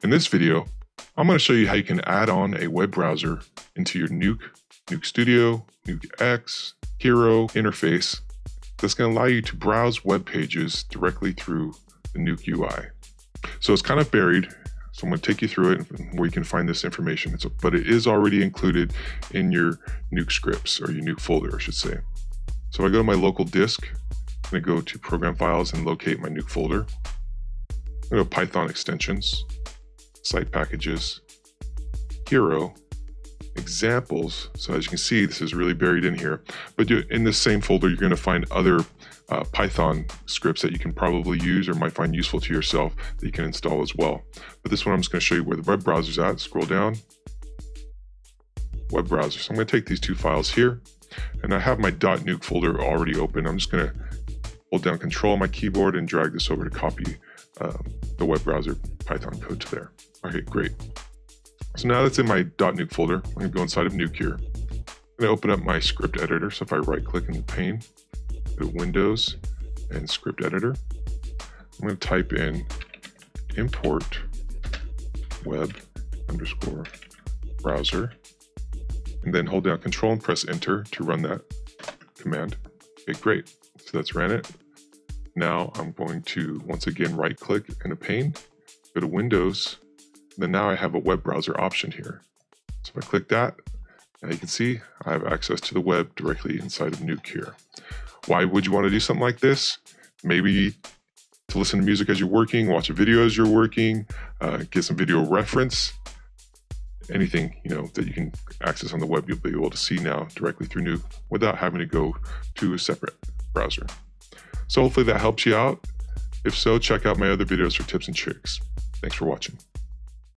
In this video, I'm going to show you how you can add on a web browser into your Nuke Studio, Nuke X, Hero interface that's going to allow you to browse web pages directly through the Nuke UI. So it's kind of buried, so I'm going to take you through it where you can find this information, but it is already included in your Nuke scripts, or your Nuke folder, I should say. So if I go to my local disk, I'm going to go to Program Files and locate my Nuke folder. I'm going to go Python Extensions, Site Packages, Hero, Examples. So as you can see, this is really buried in here. But in this same folder, you're going to find other Python scripts that you can probably use or might find useful to yourself that you can install as well. But this one, I'm just going to show you where the web browser's at. Scroll down, web browser. So I'm going to take these two files here, and I have my .nuke folder already open. I'm just going to hold down Control on my keyboard and drag this over to copy the web browser Python code to there. Okay, great. So now that's in my .nuke folder, I'm going to go inside of Nuke here. I'm going to open up my script editor. So if I right click in the pane, go to Windows and Script Editor, I'm going to type in import web underscore browser, and then hold down Control and press Enter to run that command. Okay, great. So that's ran it. Now I'm going to once again right click in a pane, go to Windows, then now I have a web browser option here. So if I click that, now you can see I have access to the web directly inside of Nuke here. Why would you want to do something like this? Maybe to listen to music as you're working, watch a video as you're working, get some video reference, anything that you can access on the web, you'll be able to see now directly through Nuke without having to go to a separate browser. So hopefully that helps you out. If so, check out my other videos for tips and tricks. Thanks for watching.